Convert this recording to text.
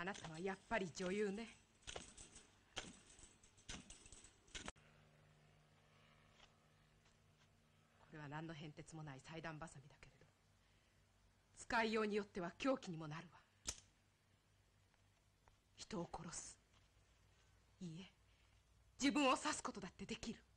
あなたはやっぱり女優ね。これは何の変哲もない裁断バサミだけれど、使いようによっては凶器にもなるわ。人を殺す、いいえ、自分を刺すことだってできる。